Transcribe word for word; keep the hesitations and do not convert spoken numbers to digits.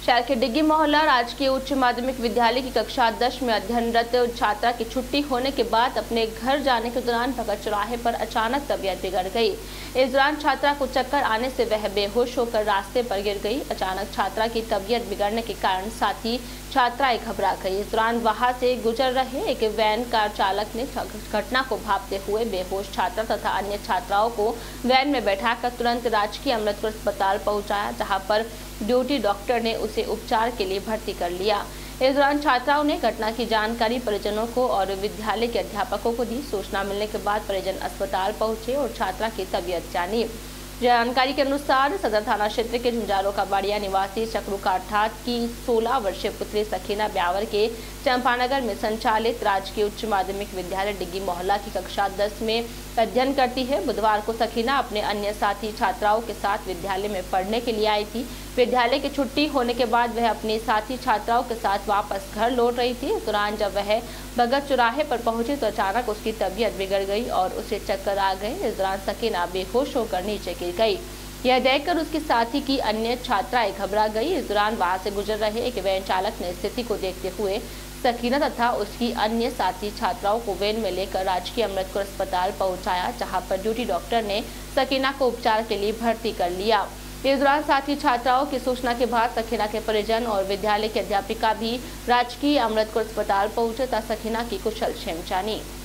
शहर के डिग्गी मोहल्ला राजकीय उच्च माध्यमिक विद्यालय की कक्षा दस में अध्ययनरत छात्रा की छुट्टी होने के बाद अपने घर जाने के दौरान भगत चौराहे पर अचानक तबीयत बिगड़ गई। इस दौरान छात्रा को चक्कर आने से वह बेहोश होकर रास्ते पर गिर गई। अचानक छात्रा की तबीयत बिगड़ने के कारण साथी छात्राएं घबरा गई। इस दौरान वहां से गुजर रहे एक वैन कार चालक ने घटना को भांपते हुए बेहोश छात्रा तथा अन्य छात्राओं को वैन में बैठाकर तुरंत राजकीय अमृतपुर अस्पताल पहुंचाया, जहां पर ड्यूटी डॉक्टर ने उसे उपचार के लिए भर्ती कर लिया। इस दौरान छात्राओं ने घटना की जानकारी परिजनों को और विद्यालय के अध्यापकों को दी। सूचना मिलने के बाद परिजन अस्पताल पहुंचे और छात्रा की तबीयत जानी। जानकारी के अनुसार सदर थाना क्षेत्र के झुंझारों का बाड़िया निवासी चक्रू काठात की सोलह वर्षीय पुत्री सकीना ब्यावर के चंपानगर में संचालित राजकीय उच्च माध्यमिक विद्यालय डिग्गी मोहल्ला की कक्षा दस में अध्ययन करती है। बुधवार को सकीना अपने अन्य साथी छात्राओं के साथ विद्यालय में पढ़ने के लिए आई थी। विद्यालय की छुट्टी होने के बाद वह अपनी साथी छात्राओं के साथ वापस घर लौट रही थी। इस दौरान जब वह भगत चौराहे पर पहुंची तो अचानक उसकी तबीयत बिगड़ गई और उसे चक्कर आ गए। इस दौरान सकीना बेहोश होकर नीचे गिर गई। यह देखकर उसकी साथी की अन्य छात्राएं घबरा गई। इस दौरान वहां से गुजर रहे एक वैन चालक ने स्थिति को देखते हुए सकीना तथा उसकी अन्य साथी छात्राओं को वैन में लेकर राजकीय अमृतपुर अस्पताल पहुंचाया, जहां पर ड्यूटी डॉक्टर ने सकीना को उपचार के लिए भर्ती कर लिया। इस दौरान साथी छात्राओं की सूचना के बाद सकीना के परिजन और विद्यालय की अध्यापिका भी राजकीय अमृतपुर अस्पताल पहुंचे तथा सकीना की कुशल क्षेम जानी।